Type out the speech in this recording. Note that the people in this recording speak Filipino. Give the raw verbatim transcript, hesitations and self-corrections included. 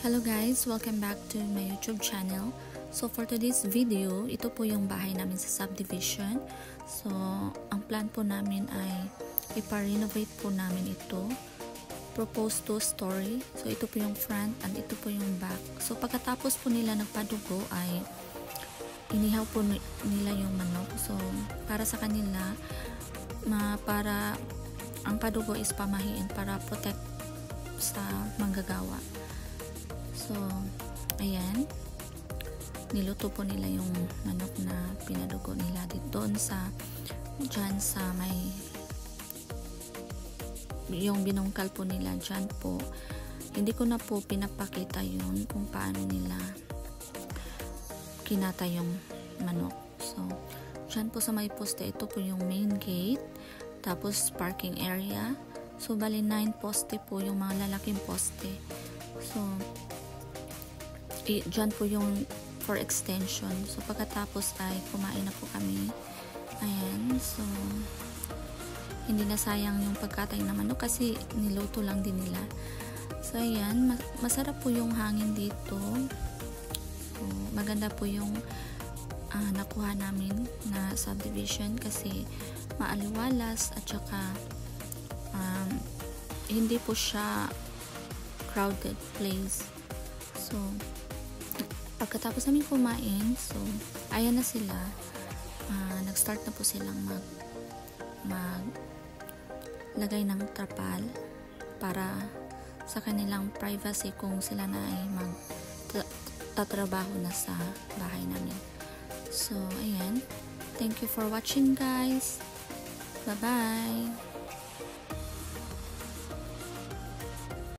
Hello guys! Welcome back to my YouTube channel. So for today's video, ito po yung bahay namin sa subdivision. So ang plan po namin ay ipa-renovate po namin ito. Proposed two story. So ito po yung front and ito po yung back. So pagkatapos po nila nagpadugo ay inihaw po nila yung manok. So para sa kanila, ma para ang padugo is pamahiin para protect sa manggagawa. So, ayan. Niluto po nila yung manok na pinadugo nila dito doon sa dyan sa may yung binungkal po nila dyan po. Hindi ko na po pinapakita yun kung paano nila kinata yung manok. So, dyan po sa may poste, ito po yung main gate. Tapos, parking area. So, bali nine poste po yung mga lalaking poste. So, dyan po yung for extension. So pagkatapos ay kumain na po kami. Ayan. So hindi na sayang yung pagkatay na manok kasi niluto lang din nila. So ayan. Masarap po yung hangin dito. So maganda po yung uh, nakuha namin na subdivision kasi maaliwalas at saka um, hindi po siya crowded place. So pagkatapos namin kumain, so ayan na sila, uh, nag-start na po silang mag mag lagay ng trapal para sa kanilang privacy kung sila na ay mag tatrabaho na sa bahay namin. So ayan, thank you for watching guys, bye bye.